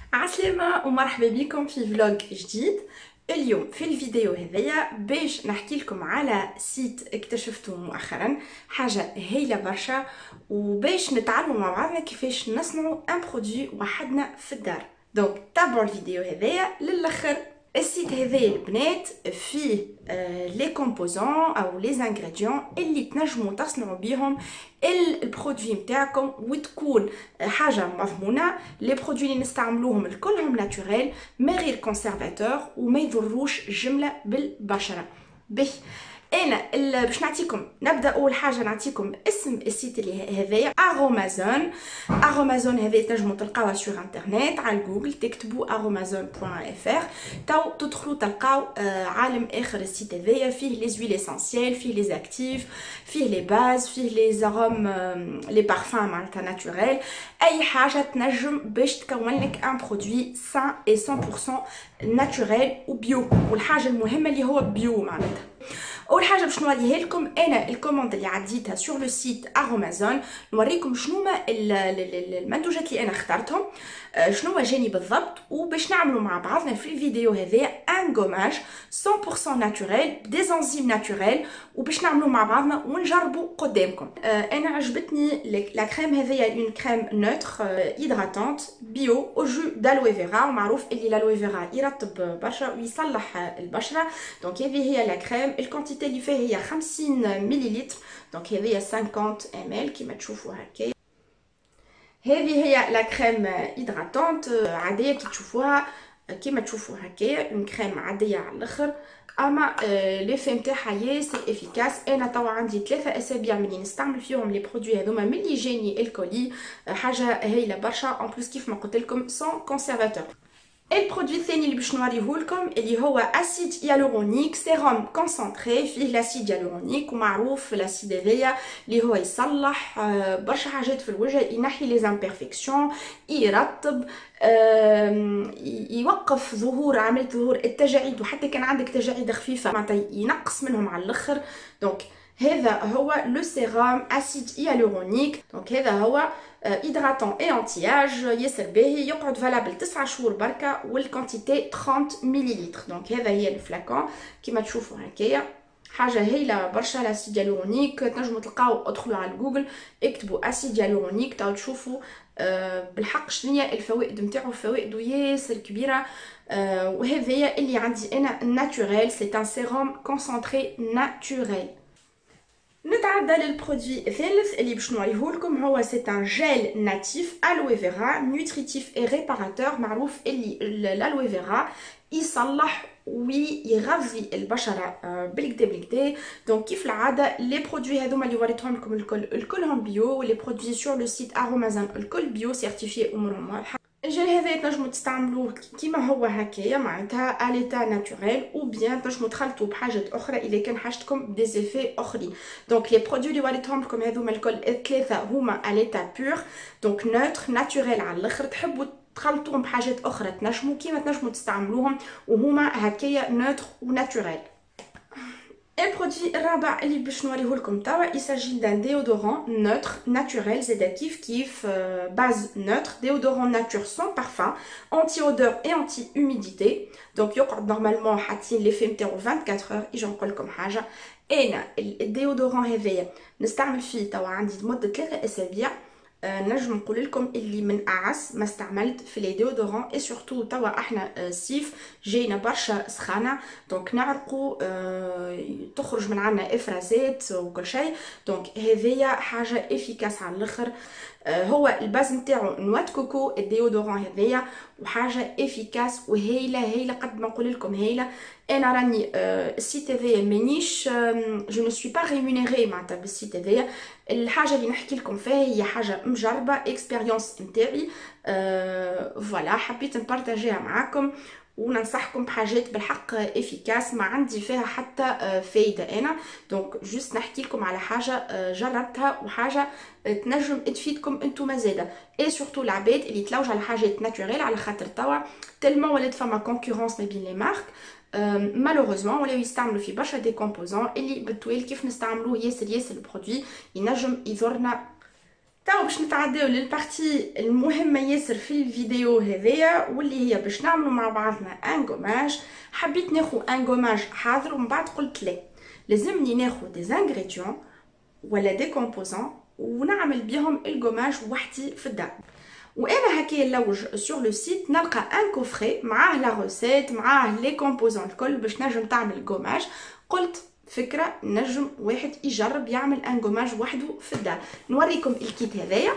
عسلامة ومرحبا بكم في فلوج جديد. اليوم في الفيديو هذايا باش نحكي لكم على سيت اكتشفته مؤخرا، حاجة هايلة برشا، وباش نتعلموا مع بعضنا كيفاش نصنعوا ان برودوي وحدنا في الدار. دونك تابعوا الفيديو هذايا للاخر. السيت هذايا البنات فيه لي كومبوزون او لي انغريديون اللي تنجموا تصنعوا بيهم البرودوي نتاعكم وتكون حاجه مضمونه. لي برودوي اللي نستعملوهم الكلهم ناتوريل من غير كونسيرفاتور وما يضروش جمله بالبشره. به انا باش نعطيكم، نبدا اول حاجه نعطيكم اسم السيت اللي هذايا ارومازون. ارومازون هذه تنجموا تلقاوها سور انترنت على جوجل، تكتبوا aromazone.fr تو تدخلوا تلقاو عالم اخر. السيت هذايا فيه لي زويل اسونسييل، فيه لي اكتيف، فيه لي باز، فيه لي زاروم، لي بارفان معناتها ناتوريل، اي حاجه تنجم باش تكون لك ان برودوي سان اي 100% ناتوريل وبيو، والحاجه المهمه اللي هو بيو معناتها. اول حاجه باش نوريها لكم انا الكوموند اللي عديتها سور لو سيت ارومازون، نوريكم شنو ما المنتوجات اللي انا اخترتهم، شنو ما جاني بالضبط، وباش نعملوا مع بعضنا في الفيديو هذا ان غوماج 100% ناتوريل بدي زنزيم ناتوريل، وباش نعملوا مع بعضنا ونجربوا قدامكم. انا عجبتني لا كريم هذيا، اون كريم نوتر هيدراتونت بيو او جو دالوي فيرا، ومعروف اللي الالوي فيرا يرطب برشا ويصلح البشره. دونك هذه هي لا كريم، الكونتيتي اللي فيها هي 50 مليلتر، دونك هذه 50 ml كيما تشوفوا هكا. هذه هي لا كريم هيدراتونت عاديه كي تشوفوها، كيما تشوفوا هكايا اون كريم عاديه على الاخر، اما ليفي نتاعها ياسر افيكاس. انا توا عندي 3 اسابيع ملي نستعمل فيهم لي برودوي هذوما ملي جاني الكولي، حاجه هايله برشا اون بليس كيف ما قلت لكم سون كونسيرفاتور. البرودوي الثاني اللي باش نوريه لكم اللي هو اسيد هيالورونيك سيروم كونسنتري، فيه لاسيد هيالورونيك، ومعروف الاسيد هذايا اللي هو يصلح برشا حاجات في الوجه، ينحي لي زامبيرفيكسيون، يرطب، يوقف ظهور عمليه ظهور التجاعيد، وحتى كان عندك تجاعيد خفيفه معناتها ينقص منهم على الاخر. دونك هذا هو لو سيروم اسيد هيالورونيك. دونك هذا هو هيدراتون اي انتياج ياسر باهي، يقعد فالابل 9 شهور بركه، والكونتيتي 30 مليلتر. دونك هذا هي الفلاكون كيما تشوفوا هكايا، حاجه هايله برشا. الاسيد هيالورونيك تنجموا تلقاو، ادخلوا على جوجل اكتبوا اسيد هيالورونيك تو تشوفوا بالحق شنو الفوائد نتاعو. فوائده ياسر كبيره. وهذايا اللي عندي انا ناتوريل، سي ان سيروم كونسنتري ناتوريل. نتعدى للبرودوي الثالث اللي باش نوريه لكم، هو سي ان جيل ناتيف الوي فيرا نوتريتيف اي ريباراتور. معروف اللي الالوي فيرا يصلح ويغذي البشره بالكدا بالكدا. دونك كيف العاده لي برودوي هذوما اللي وريتهم لكم الكلهم بيو، لي برودوي سور لو سيت ارومازون الكل بيو سيرتيفي امورهم واضحه. الجل هذا تنجموا تستعملوه كيما هو هكايا معناتها اليتا ناتوريل، او بيان تنجموا تخلطوه بحاجات اخرى اذا كان حاجتكم بديزيفي اخرين. دونك لي برودوي اللي وريتهم لكم هذوما الكل الثلاثه هما اليتا بور، دونك نوتر ناتوريل على الاخر. تحبوا تخلطوهم بحاجات اخرى تنجموا كيما تنجموا تستعملوهم، وهما هكايا نوتر وناتوريل. البرودوي الرابع اللي باش نوريه لكم توا يساجي دان ديودورون نوتر ناتوريل، زادا كيف باز نوتر، ديودورون ناتور سون بارفان، انتي اودور اي انتي هوميديتي. دونك يقعد نورمالمون حاطين لي في نتاعو 24 اور. اجي نقول لكم حاجه، انا الديودورون هذايا نستعمل فيه توا عندي مده 3 اسابيع. نجم نقول لكم اللي من اعز ما استعملت في لي ديودورون، اي سورتو توا احنا صيف جاينا برشا سخانه، دونك نعرقوا، تخرج من عنا افرازات وكل شيء. دونك هذيا حاجه افيكاس على الاخر. هو الباز نتاعو نواه كوكو الديودورون هذايا، وحاجه افيكاس وهايله قد ما نقول لكم هايله. انا راني السيت هذايا مانيش جو نو سوي با ريمونيري معناتها بالسيت هذايا. الحاجه اللي نحكي لكم فيها هي حاجه مجربه، اكسبيريونس نتاعي، فوالا حبيت نبارطاجيها معاكم وننصحكم بحاجات بالحق افيكاس ما عندي فيها حتى فايده انا. دونك جوست نحكي لكم على حاجه جربتها وحاجه تنجم تفيدكم انتم زاده، اي سورتو العباد اللي تلوج على حاجات ناتوريل، على خاطر توا تلمون ولات فما كونكورونس ما بين لي مارك مالوغوزمون ولاو يستعملوا في برشا دي كومبوزون اللي بالطويل كيف نستعملوه ياسر البرودوي ينجم يضرنا تو باش نتعداو للبارتي المهمه ياسر في الفيديو هذايا، واللي هي باش نعملوا مع بعضنا ان غوماج. حبيت ناخذ ان غوماج حاضر، ومن بعد قلت لا، لازمني ناخذ دي انغريديون ولا دي كومبوزون ونعمل بهم الغوماج وحدي في الدار. وانا هكا نلوج سور لو سيت نلقى ان كوفري معاه لا روسيت، معاه لي كومبوزون الكل باش نجم تعمل غوماج. قلت فكره نجم واحد يجرب يعمل ان غوماج وحده في الدار. نوريكم الكيت هذايا.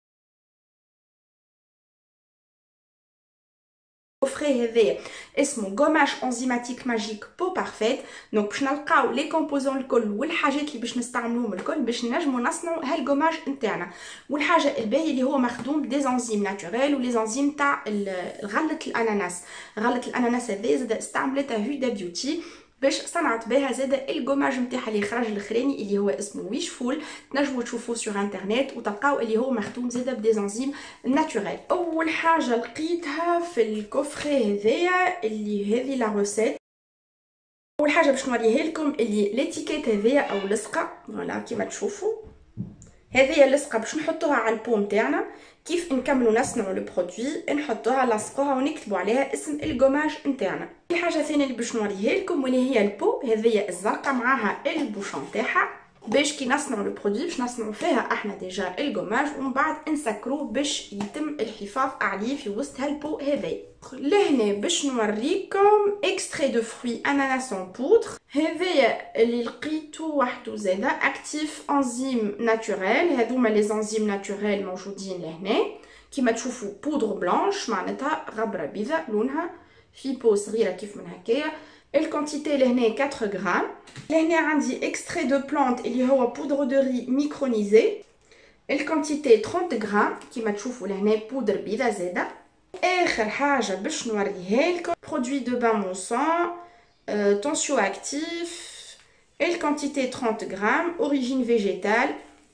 الكوفري هذايا اسمه غوماج انزيماتيك ماجيك بو بارفيت. دونك باش نلقاو لي كومبوزون الكل والحاجات اللي باش نستعملوهم الكل باش نجمو نصنعوا هالغوماج نتاعنا. والحاجه الباهيه اللي هو مخدوم دي انزيم ناتوريل ولي انزيم تاع غله الاناناس. غله الاناناس هذه زاد استعملتها هودا بيوتي باش صنعت بها زاد الغوماج نتاعها اللي خرج الاخراني اللي هو اسمه ويش فول. تنجموا تشوفوه سور انترنت وتلقاو اللي هو مخدوم زاد بدي انزيم ناتوريل. اول حاجه لقيتها في الكوفري هذايا اللي هذه لا روسيت. اول حاجه باش نوريها لكم اللي ليتيكيت هذايا او لصقه فوالا كيما تشوفوا. هذه اللصقه باش نحطوها على البو نتاعنا كيف نكملوا نصنعوا البرودوي، نحطوها نلصقوها ونكتبوا عليها اسم الغوماج نتاعنا. الحاجه الثانيه اللي باش نوريها لكم واللي هي البو هذه الزرقاء معاها البوشون تاعها باش كي نصنعوا البرودوي باش نصنعوا فيها احنا ديجا الغوماج ومن بعد نسكروه باش يتم الحفاظ عليه في وسط هالبو هذي. لهنا باش نوريكم اكستري دو فروي اناناس اون بودر. هذايا اللي لقيتو وحده زاده اكتيف انزيم ناتوريل. هذوما لي انزيم ناتوريل موجودين لهنا كيما تشوفوا بودر بلانش معناتها غبره بيضاء لونها في بو صغيره كيف من هكايا. الكونتيتي لهنا 4 غرام. لهنا عندي اكستري دو بلانت اللي هو بودر دو ري ميكرونيزي. الكونتيتي 30 غرام كيما تشوفوا لهنا بودر بيضاء زاده. اخر حاجه باش نوريها لكم برودوي دو بان مونسون تونسيو اكتيف. الكونتيتي 30 غرام اوريجين فيجيتال.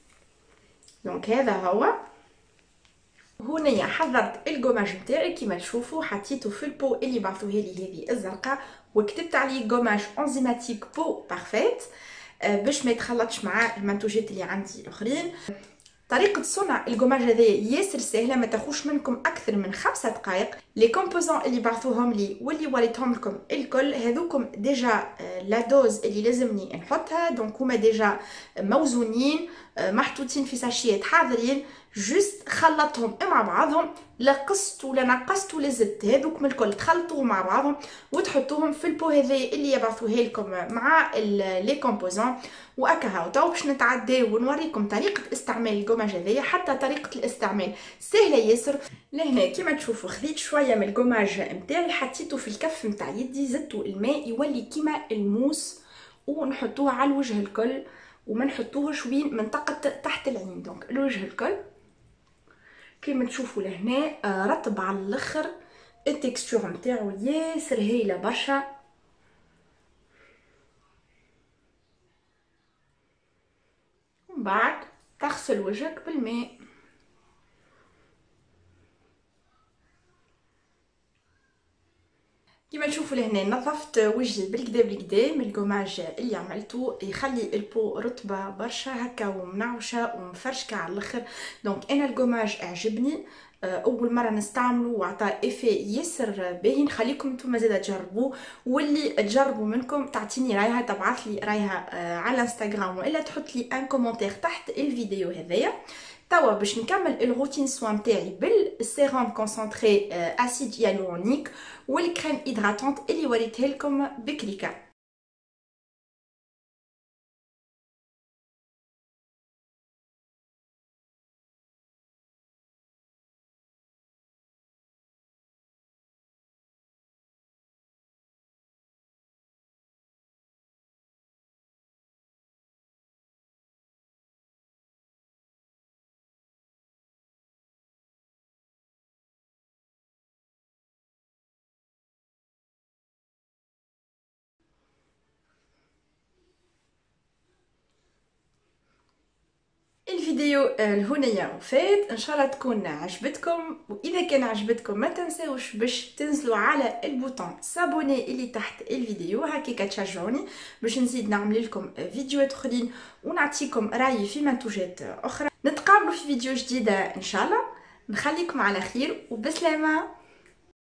دونك هذا هو. هنايا حضرت الغوماج نتاعي كيما تشوفوا حطيته في البو اللي بعثوها لي هذه الزرقاء وكتبت عليه غوماج انزيماتيك بو بارفيت باش ما يتخلطش مع المنتوجات اللي عندي الاخرين. طريقة صنع الغوماج هذايا ياسر سهلة، ما تاخوش منكم أكثر من 5 دقائق. لي كومبوزون اللي بعثوهم لي واللي وريتهم لكم الكل هذوكم ديجا لا دوز اللي لازمني نحطها. دونك هما ديجا موزونين محطوطين في ساشيات حاضرين. جوست خلطهم مع بعضهم، لا قصت ولا نقصت ولا زدت، هذوكم الكل تخلطوهم مع بعضهم وتحطوهم في البو هذايا اللي يبعثوه لكم مع لي كومبوزون. وأكا تو باش نتعداو ونوريكم طريقة استعمال الغوماج هذايا. حتى طريقة الاستعمال سهلة ياسر. لهنا كيما تشوفوا خذيت شوية من الغوماج نتاعي حطيته في الكف نتاع يدي زدتو الماء يولي كيما الموس ونحطوه على الوجه الكل وما نحطوهش وين منطقة تحت العين. دونك الوجه الكل كيما تشوفوا لهنا رطب على الاخر. التكستور نتاعو ياسر هايله برشا. ومن بعد تغسل وجهك بالماء. كيما تشوفوا لهنا نظفت وجهي بالكدا بالكدا من الغوماج اللي عملته. يخلي البو رطبه برشا هكا ومنعوشه ومفرشكه على الاخر. دونك انا الغوماج اعجبني اول مره نستعمله وعطى افي ياسر باهي. نخليكم نتوما زاده تجربوه واللي تجربوا منكم تعطيني رايها تبعث لي رايها على الانستغرام والا تحط لي ان كومونتير تحت الفيديو هذايا. توا باش نكمل الروتين سوان تاعي بالسيروم كونسونطري اسيد هيالورونيك والكريم هيدراتونت اللي وريتها لكم بكليكه. الفيديو لهنايا وفات. ان شاء الله تكون عجبتكم، واذا كان عجبتكم ما تنساوش باش تنزلوا على البوطون سابوني اللي تحت الفيديو، هكاك تشجعوني باش نزيد نعمل لكم فيديوهات اخرين ونعطيكم رايي في منتوجات اخرى. نتقابلوا في فيديو جديد ان شاء الله. نخليكم على خير وبسلامه.